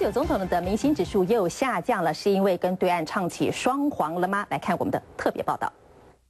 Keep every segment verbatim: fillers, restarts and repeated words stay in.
九总统的民心指数又下降了，是因为跟对岸唱起双簧了吗？来看我们的特别报道。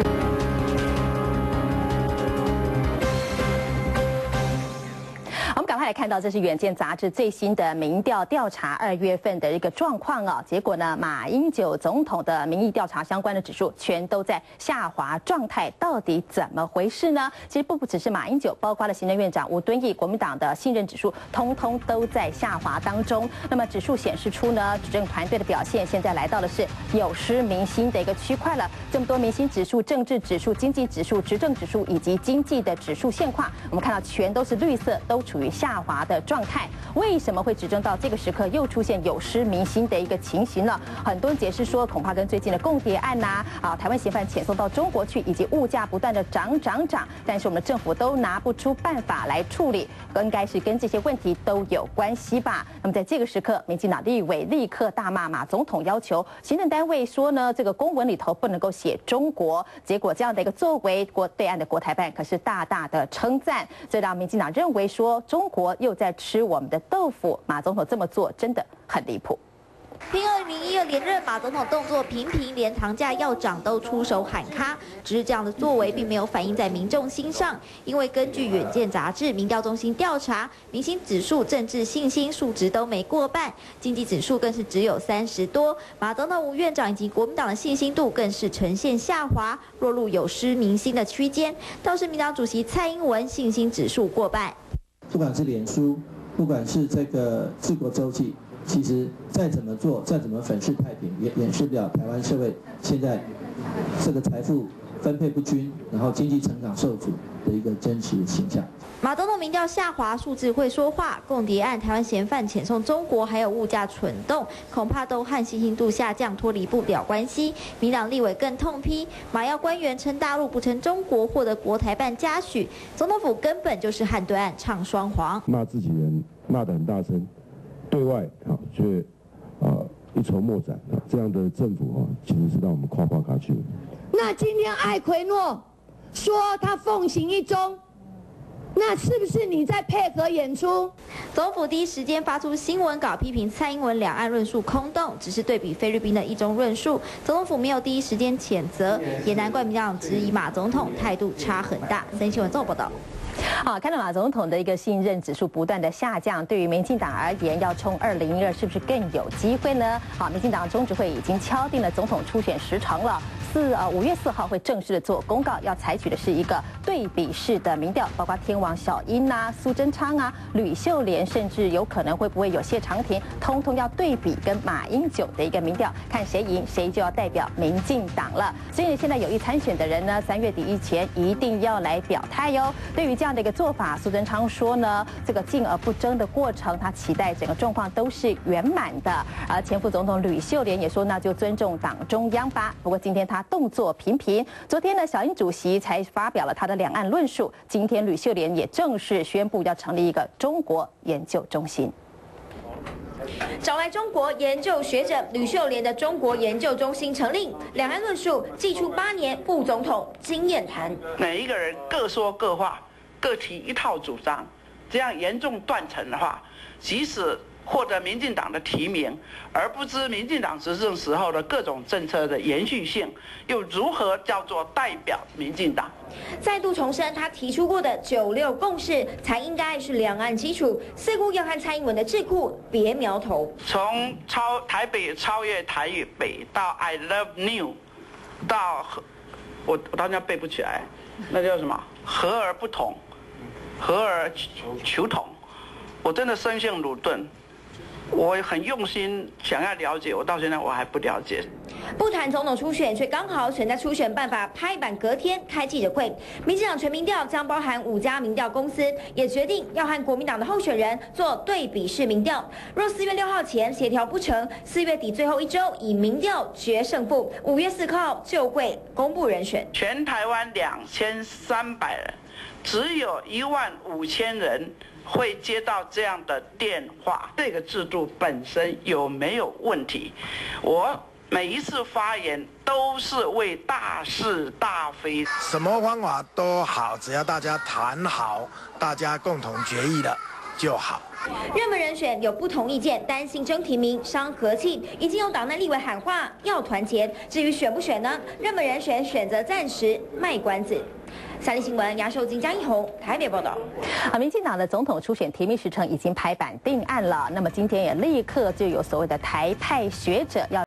我们赶快来看到，这是《远见》杂志最新的民调调查二月份的一个状况啊。结果呢，马英九总统的民意调查相关的指数全都在下滑状态，到底怎么回事呢？其实不不只是马英九，包括了行政院长吴敦义、国民党的信任指数，通通都在下滑当中。那么指数显示出呢，执政团队的表现现在来到的是有失民心的一个区块了。这么多民心指数、政治指数、经济指数、执政指数以及经济的指数现况，我们看到全都是绿色，都处于下滑的状态。为什么会执政到这个时刻又出现有失民心的一个情形呢？很多人解释说，恐怕跟最近的共谍案呐、啊，啊，台湾嫌犯遣送到中国去，以及物价不断的涨涨涨，但是我们的政府都拿不出办法来处理，应该是跟这些问题都有关系吧。那么在这个时刻，民进党立委立刻大骂马总统，要求行政单位说呢，这个公文里头不能够写中国。结果这样的一个作为，国对岸的国台办可是大大的称赞，这让民进党认为说中国又在吃我们的豆腐。马总统这么做真的很离谱。 凭二零一二连任，马总统动作频频，连糖价要涨都出手喊卡。只是这样的作为并没有反映在民众心上，因为根据《远见》杂志民调中心调查，民心指数、政治信心数值都没过半，经济指数更是只有三十多。马总统、吴院长以及国民党的信心度更是呈现下滑，落入有失民心的区间。倒是民党主席蔡英文信心指数过半。 不管是脸书，不管是这个治国周记。 其实再怎么做，再怎么粉饰太平，也掩饰不了台湾社会现在这个财富分配不均，然后经济成长受阻的一个真实形象。 马总统民调下滑，数字会说话。共谍案、台湾嫌犯遣送中国，还有物价蠢动，恐怕都和信心度下降脱离不了关系。民党立委更痛批，马要官员称大陆不称中国，获得国台办嘉许，总统府根本就是和对岸唱双簧， 骂自己人骂得很大声。 对外啊，却啊一筹莫展啊，这样的政府啊，其实是让我们夸夸卡去。 那今天艾奎诺说他奉行一中，那是不是你在配合演出？ 总府第一时间发出新闻稿批评蔡英文两岸论述空洞，只是对比菲律宾的一中论述，总统府没有第一时间谴责，也难怪民进党质疑马总统态度差很大。三新闻综合报道。 好，看到马总统的一个信任指数不断的下降，对于民进党而言，要冲二零一二是不是更有机会呢？好，民进党中执会已经敲定了总统初选时程了。 四呃五月四号会正式的做公告，要采取的是一个对比式的民调，包括天王小英啊、苏贞昌啊、吕秀莲，甚至有可能会不会有谢长廷，通通要对比跟马英九的一个民调，看谁赢谁就要代表民进党了。所以现在有意参选的人呢，三月底以前一定要来表态哟。对于这样的一个做法，苏贞昌说呢，这个竞而不争的过程，他期待整个状况都是圆满的。而前副总统吕秀莲也说，那就尊重党中央吧。不过今天他 动作频频。昨天呢，小英主席才发表了他的两岸论述。今天吕秀莲也正式宣布要成立一个中国研究中心。 找来中国研究学者吕秀莲的中国研究中心成立，两岸论述祭出八年副总统经验谈。 每一个人各说各话，各提一套主张，这样严重断层的话，即使 获得民进党的提名，而不知民进党执政时候的各种政策的延续性，又如何叫做代表民进党？ 再度重申他提出过的九六共识才应该是两岸基础，似乎要和蔡英文的智库别苗头。 从超台北超越台北到 I love new， 到我我当然背不起来，那叫什么？和而不同，和而求同。我真的深陷鲁钝。 我很用心想要了解，我到现在我还不了解。 不谈总统初选，却刚好选在初选办法拍板隔天开记者会。民进党全民调将包含五家民调公司，也决定要和国民党的候选人做对比式民调。若四月六号前协调不成，四月底最后一周以民调决胜负，五月四号就会公布人选。 全台湾两千三百人，只有一万五千人 会接到这样的电话，这个制度本身有没有问题？我每一次发言都是为大是大非， 什么方法都好，只要大家谈好，大家共同决议的， 就好。 热门人选有不同意见，担心争提名伤和气，已经有党内立委喊话要团结。至于选不选呢？热门人选选择暂时卖关子。三立新闻杨秀金、江一红台北报道。 啊，民进党的总统初选提名时程已经拍板定案了，那么今天也立刻就有所谓的台派学者要。